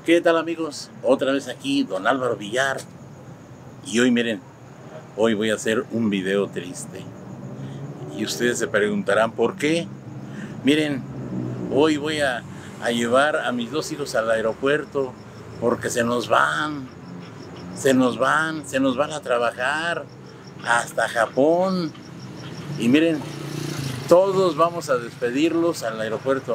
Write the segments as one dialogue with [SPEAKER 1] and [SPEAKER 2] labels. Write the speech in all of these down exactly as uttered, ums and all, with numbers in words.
[SPEAKER 1] ¿Qué tal, amigos? Otra vez aquí, don Álvaro Villar. Y hoy, miren, hoy voy a hacer un video triste. Y ustedes se preguntarán por qué. Miren, hoy voy a, a llevar a mis dos hijos al aeropuerto porque se nos van, se nos van, se nos van a trabajar hasta Japón. Y miren, todos vamos a despedirlos al aeropuerto.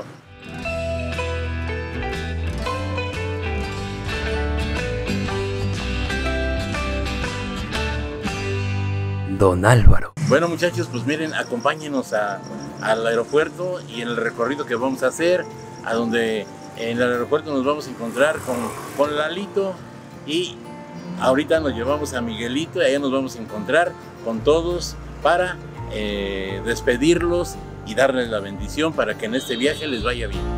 [SPEAKER 2] Don Álvaro.
[SPEAKER 1] Bueno, muchachos, pues miren, acompáñenos a, al aeropuerto y en el recorrido que vamos a hacer, a donde en el aeropuerto nos vamos a encontrar con, con Lalito, y ahorita nos llevamos a Miguelito y allá nos vamos a encontrar con todos para eh, despedirlos y darles la bendición para que en este viaje les vaya bien.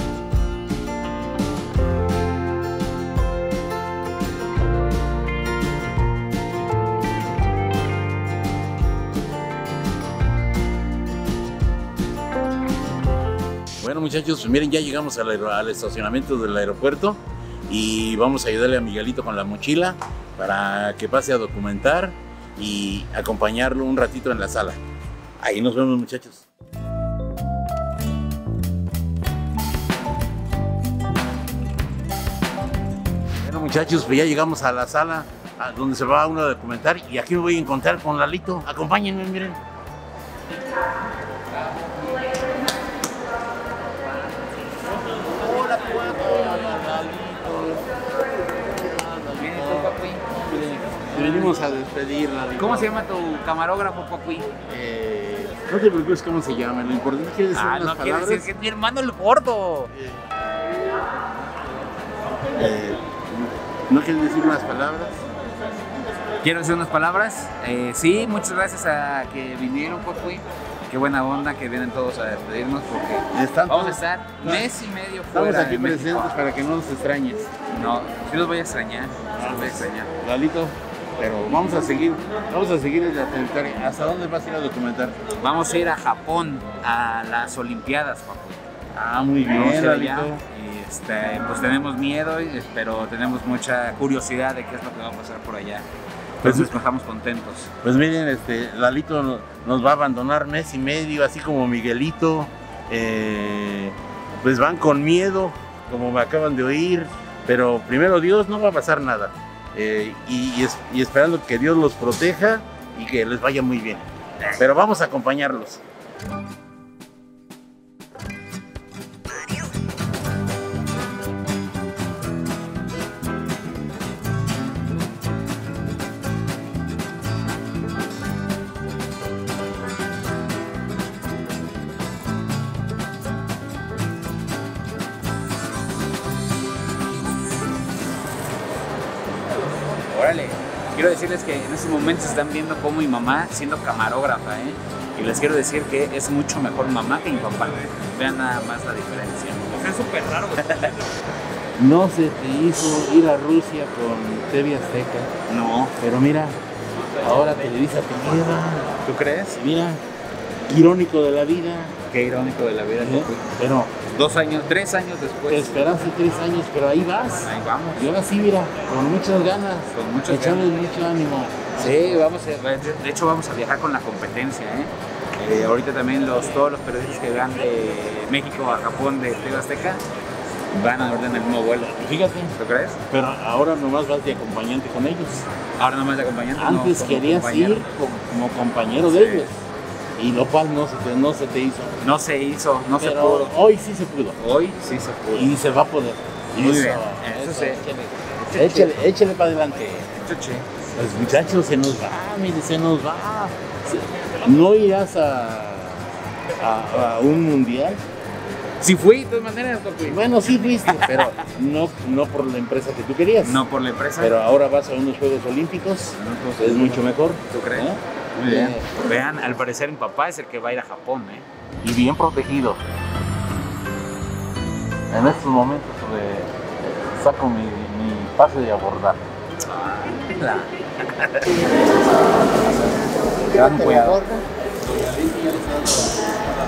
[SPEAKER 1] Bueno, muchachos, pues miren, ya llegamos al, al estacionamiento del aeropuerto y vamos a ayudarle a Miguelito con la mochila para que pase a documentar y acompañarlo un ratito en la sala. Ahí nos vemos, muchachos. Bueno, muchachos, pues ya llegamos a la sala a donde se va uno a documentar y aquí me voy a encontrar con Lalito. Acompáñenme, miren. Venimos a despedir, Lalito.
[SPEAKER 2] ¿Cómo se llama tu camarógrafo, papi?
[SPEAKER 1] Eh, no te preocupes cómo se llama, lo importante es que decir
[SPEAKER 2] Ah,
[SPEAKER 1] unas
[SPEAKER 2] no quiere
[SPEAKER 1] palabras.
[SPEAKER 2] decir que es mi hermano el gordo.
[SPEAKER 1] Eh, eh, ¿No quieres decir unas palabras?
[SPEAKER 2] Quiero decir unas palabras. Eh, sí, muchas gracias a que vinieron, papi. Qué buena onda que vienen todos a despedirnos porque
[SPEAKER 1] Están
[SPEAKER 2] vamos a
[SPEAKER 1] todos-
[SPEAKER 2] estar mes y medio
[SPEAKER 1] Estamos
[SPEAKER 2] fuera
[SPEAKER 1] aquí
[SPEAKER 2] de México.
[SPEAKER 1] presentes para que no nos extrañes.
[SPEAKER 2] No, sí los voy a extrañar. Sí los voy a extrañar.
[SPEAKER 1] Lalito, pero vamos a seguir, vamos a seguir en la trayectoria. ¿Hasta dónde vas a ir a documentar?
[SPEAKER 2] Vamos a ir a Japón a las Olimpiadas, papi.
[SPEAKER 1] Ah, muy
[SPEAKER 2] Vamos a
[SPEAKER 1] bien,
[SPEAKER 2] ir allá.
[SPEAKER 1] Lalito.
[SPEAKER 2] Y este, pues tenemos miedo, y- pero tenemos mucha curiosidad de qué es lo que va a pasar por allá. Entonces nos dejamos contentos.
[SPEAKER 1] Pues miren, este, Lalito no- nos va a abandonar mes y medio, así como Miguelito. Eh, pues van con miedo, como me acaban de oír, pero primero Dios, no va a pasar nada. Eh, y, y es- y esperando que Dios los proteja y que les vaya muy bien. Pero vamos a acompañarlos.
[SPEAKER 2] Órale, quiero decirles que en estos momentos están viendo cómo mi mamá siendo camarógrafa, ¿eh? Y les quiero decir que es mucho mejor mamá que mi papá. Vean nada más la diferencia. Es súper raro.
[SPEAKER 1] No se te hizo ir a Rusia con T V Azteca,
[SPEAKER 2] No,
[SPEAKER 1] pero mira, ahora Televisa te lleva.
[SPEAKER 2] ¿tú crees?
[SPEAKER 1] Mira, irónico de la vida.
[SPEAKER 2] Qué irónico de la vida.
[SPEAKER 1] ¿eh? Pero
[SPEAKER 2] Dos años, tres años
[SPEAKER 1] te
[SPEAKER 2] después.
[SPEAKER 1] esperaste tres años, pero ahí vas.
[SPEAKER 2] Ahí vamos.
[SPEAKER 1] Y ahora sí, mira, con muchas ganas,
[SPEAKER 2] Con muchas
[SPEAKER 1] echarle
[SPEAKER 2] ganas.
[SPEAKER 1] mucho ánimo.
[SPEAKER 2] Sí, vamos a, de de hecho vamos a viajar con la competencia, ¿eh? Eh, ahorita también los, todos los periodistas que van de México a Japón de T V Azteca van a orden el mismo vuelo.
[SPEAKER 1] Fíjate,
[SPEAKER 2] ¿Tú crees?
[SPEAKER 1] pero ahora nomás vas de acompañante con ellos.
[SPEAKER 2] Ahora nomás de acompañante. no,
[SPEAKER 1] Antes
[SPEAKER 2] como
[SPEAKER 1] querías
[SPEAKER 2] compañero.
[SPEAKER 1] ir como, como compañero de
[SPEAKER 2] Sí.
[SPEAKER 1] ellos, y lo cual no se te, no se te hizo.
[SPEAKER 2] No se hizo, no se
[SPEAKER 1] Pero
[SPEAKER 2] pudo.
[SPEAKER 1] hoy sí se pudo.
[SPEAKER 2] Hoy sí se pudo.
[SPEAKER 1] Y se va a poder.
[SPEAKER 2] Muy
[SPEAKER 1] Eso,
[SPEAKER 2] bien,
[SPEAKER 1] eso,
[SPEAKER 2] eso sí.
[SPEAKER 1] Échale, échale, échale para adelante.
[SPEAKER 2] Chuchi.
[SPEAKER 1] Pues muchachos, se nos va, mire, se nos va. Se- ¿No irás a, a, a un mundial?
[SPEAKER 2] Sí fui, de todas maneras, papi.
[SPEAKER 1] Bueno, sí fuiste, pero no, no por la empresa que tú querías.
[SPEAKER 2] No por la empresa.
[SPEAKER 1] Pero ahora vas a unos Juegos Olímpicos, es mucho mejor.
[SPEAKER 2] ¿Tú crees?
[SPEAKER 1] ¿Eh?
[SPEAKER 2] Muy bien.
[SPEAKER 1] Eh,
[SPEAKER 2] Vean, al parecer mi papá es el que va a ir a Japón, ¿eh?
[SPEAKER 1] Y bien protegido. En estos momentos de, saco mi, mi pase de abordar.
[SPEAKER 2] Gran cuidado.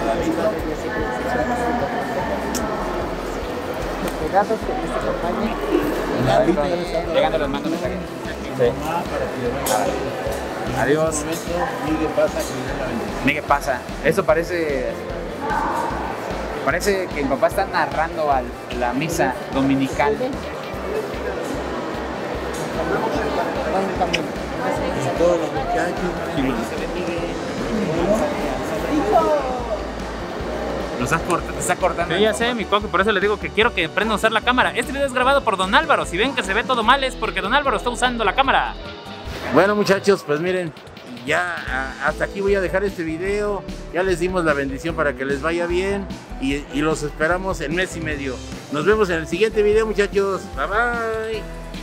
[SPEAKER 3] Cuidados que no se acompañen.
[SPEAKER 2] Llegando, llegando les mando mensaje. Sí. Adiós.
[SPEAKER 1] Miguel pasa, que le dé la bendición.
[SPEAKER 2] Miguel pasa. Eso parece. Parece que mi papá está narrando a la misa dominical.
[SPEAKER 1] Todos los muchachos.
[SPEAKER 2] Lo estás cortando, te está cortando.
[SPEAKER 3] Sí, ya sé, mi coque, por eso le digo que quiero que aprenda a usar la cámara. Este video es grabado por Don Álvaro. Si ven que se ve todo mal es porque Don Álvaro está usando la cámara.
[SPEAKER 1] Bueno, muchachos, pues miren, ya a- hasta aquí voy a dejar este video. Ya les dimos la bendición para que les vaya bien y, y los esperamos en mes y medio. Nos vemos en el siguiente video, muchachos. Bye bye.